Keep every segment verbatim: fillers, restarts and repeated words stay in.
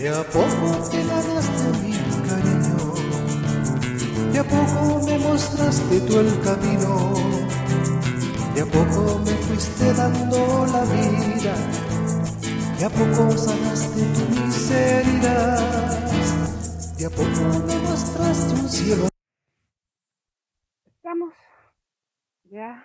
a poco te ganaste mi cariño, de a poco me mostraste tú el camino, de a poco me fuiste dando la vida, de a poco sanaste tu miseria, de a poco me mostraste un cielo. Estamos ya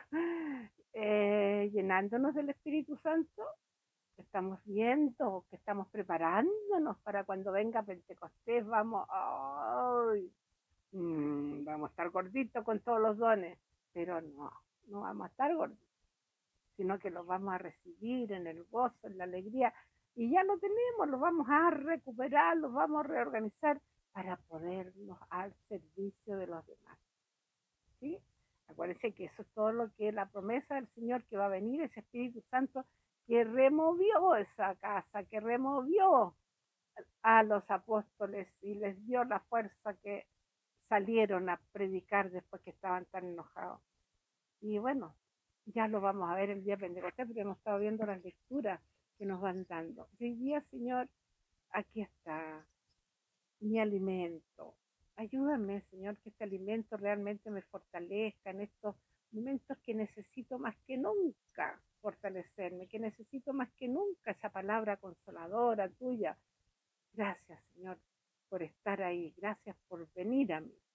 eh, llenándonos del Espíritu Santo. Estamos viendo que estamos preparándonos para cuando venga Pentecostés. Vamos, ¡ay! Mm, vamos a estar gorditos con todos los dones, pero no, no vamos a estar gorditos, sino que los vamos a recibir en el gozo, en la alegría, y ya lo tenemos, lo vamos a recuperar, los vamos a reorganizar para ponernos al servicio de los demás. ¿Sí? Acuérdense que eso es todo lo que es la promesa del Señor, que va a venir ese Espíritu Santo que removió esa casa, que removió a los apóstoles y les dio la fuerza que salieron a predicar después que estaban tan enojados. Y bueno, ya lo vamos a ver el día de Pentecostés, porque hemos estado viendo las lecturas que nos van dando. Y hoy día, Señor, aquí está mi alimento. Ayúdame, Señor, que este alimento realmente me fortalezca en estos momentos que necesito más que nunca fortalecerme, que necesito más que nunca esa palabra consoladora tuya. Gracias, Señor, por estar ahí. Gracias por venir a mí.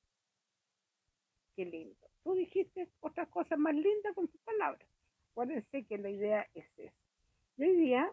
Qué lindo. Tú dijiste otras cosas más lindas con tus palabras. Acuérdense que la idea es esa. Y hoy día,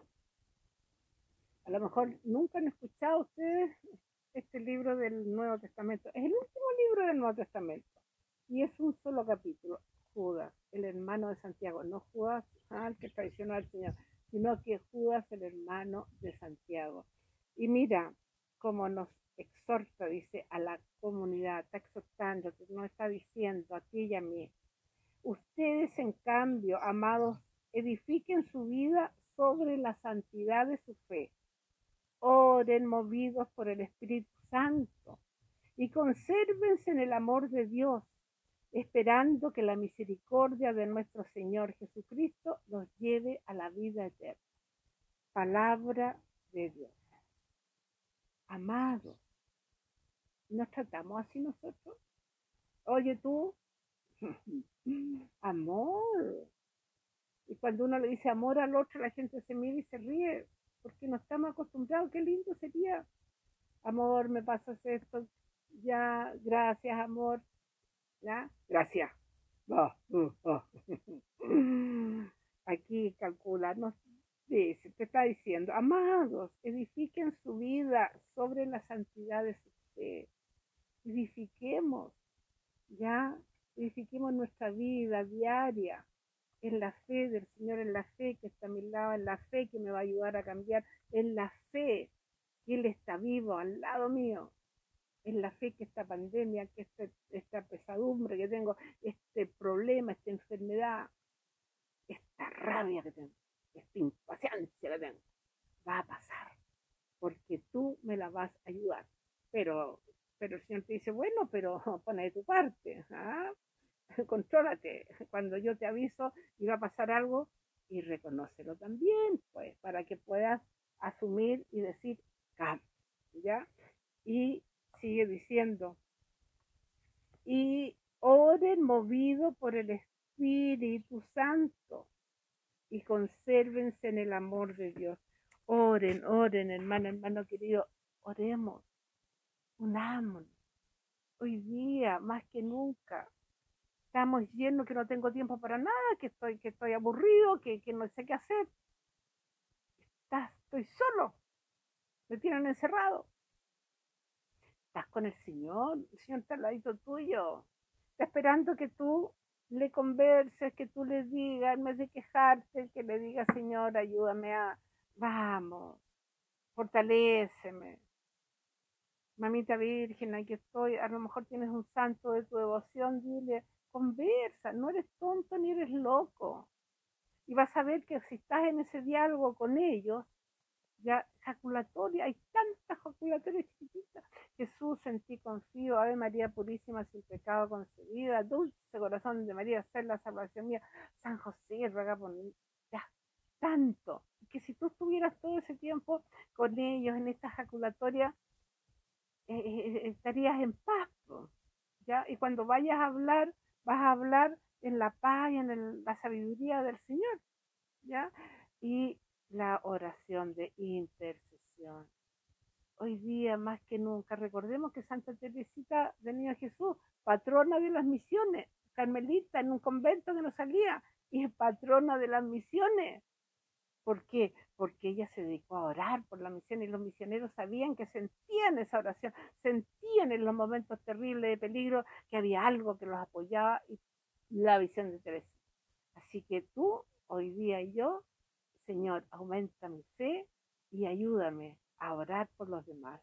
a lo mejor nunca han escuchado ustedes este libro del Nuevo Testamento. Es el último libro del Nuevo Testamento. Y es un solo capítulo. Judas, el hermano de Santiago. No Judas, ah, el que traicionó al Señor, sino que Judas, el hermano de Santiago. Y mira cómo nos exhorta, dice, a la comunidad. Está exhortando, nos está diciendo a ti y a mí. Ustedes, en cambio, amados, edifiquen su vida sobre la santidad de su fe. Oren movidos por el Espíritu Santo y consérvense en el amor de Dios, esperando que la misericordia de nuestro Señor Jesucristo nos lleve a la vida eterna. Palabra de Dios. Amados, ¿nos tratamos así nosotros? Oye tú, amor. Y cuando uno le dice amor al otro, la gente se mira y se ríe, porque no estamos acostumbrados. Qué lindo sería. Amor, me pasas esto, ya, gracias, amor, ya, gracias. Oh, uh, oh. Aquí calcula, nos dice, te está diciendo, amados, edifiquen su vida sobre la santidad de su fe. Edifiquemos, ya, edifiquemos nuestra vida diaria en la fe del Señor, en la fe que está a mi lado, en la fe que me va a ayudar a cambiar, en la fe que Él está vivo al lado mío, en la fe que esta pandemia, que este, esta pesadumbre que tengo, este problema, esta enfermedad, esta rabia que tengo, esta impaciencia que tengo, va a pasar, porque tú me la vas a ayudar. Pero, pero el Señor te dice, bueno, pero pone de tu parte, ¿ah? Contrólate. Cuando yo te aviso y va a pasar algo, y reconócelo también, pues, para que puedas asumir y decir, cambio, ¿ya? Y sigue diciendo, y oren movido por el Espíritu Santo y consérvense en el amor de Dios. Oren, oren, hermano, hermano querido, oremos, unámonos. Hoy día, más que nunca, estamos llenos, que no tengo tiempo para nada, que estoy, que estoy aburrido, que, que no sé qué hacer. Estás, estoy solo, me tienen encerrado. Estás con el Señor, el Señor está al ladito tuyo, está esperando que tú le converses, que tú le digas, en vez de quejarte, que le digas, Señor, ayúdame a, vamos, fortaléceme. Mamita Virgen, aquí estoy, a lo mejor tienes un santo de tu devoción, dile, conversa, no eres tonto ni eres loco. Y vas a ver que si estás en ese diálogo con ellos, ya jaculatoria, hay tantas jaculatorias chiquititas. Jesús, en ti confío, Ave María Purísima, sin pecado concebida, dulce corazón de María, ser la salvación mía. San José, ruega por mí. Ya, tanto, que si tú estuvieras todo ese tiempo con ellos en esta ejaculatoria, eh, eh, estarías en paz, ¿ya? Y cuando vayas a hablar, vas a hablar en la paz y en el, la sabiduría del Señor, ¿ya? Y la oración de intercesión. Hoy día, más que nunca, recordemos que Santa Teresita del Niño Jesús, patrona de las misiones, carmelita en un convento que no salía, y es patrona de las misiones. ¿Por qué? Porque ella se dedicó a orar por la misión y los misioneros sabían que sentían esa oración, sentían en los momentos terribles de peligro que había algo que los apoyaba, y la visión de Teresita. Así que tú, hoy día y yo, Señor, aumenta mi fe y ayúdame a orar por los demás.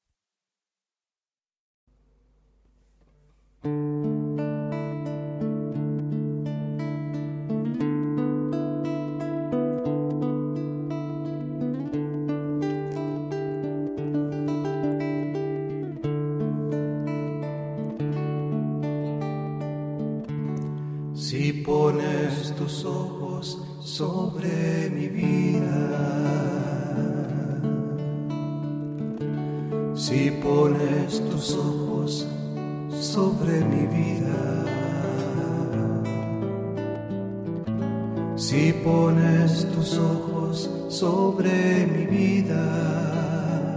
Si pones tus ojos sobre mi vida, si pones tus ojos sobre mi vida, si pones tus ojos sobre mi vida,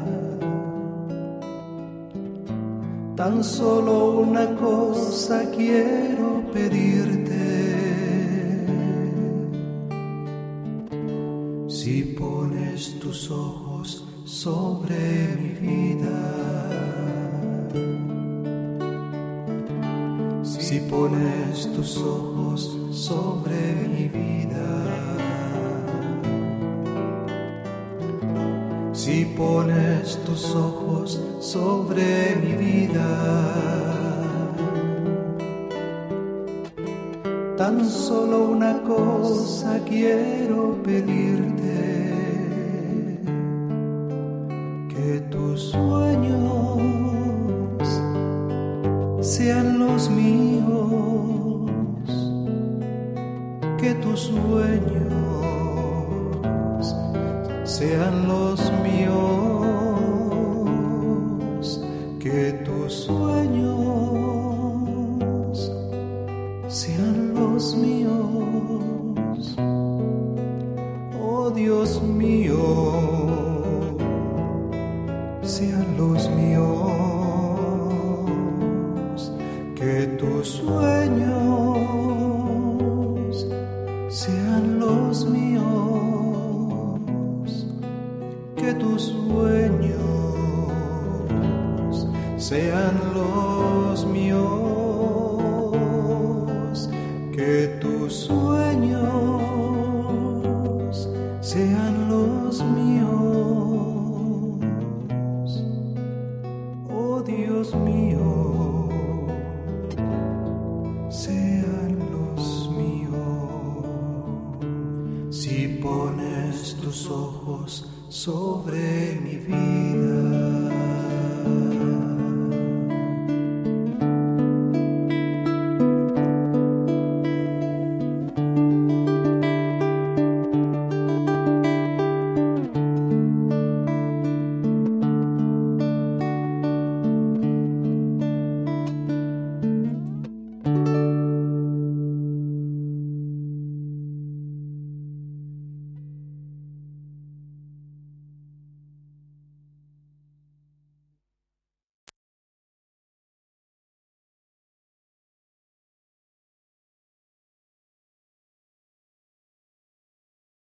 tan solo una cosa quiero pedirte. Si pones tus ojos sobre mi vida, si pones tus ojos sobre mi vida, si pones tus ojos sobre mi vida, tan solo una cosa quiero pedirte. Que tus sueños sean los míos, que tus sueños sean los míos, que tus sueños sean los míos, oh Dios mío, sean los míos, que tus sueños sean los míos, que tus sueños sean los míos, que tus sueños sean los míos, oh Dios mío, sean los míos. Si pones tus ojos sobre mi vida,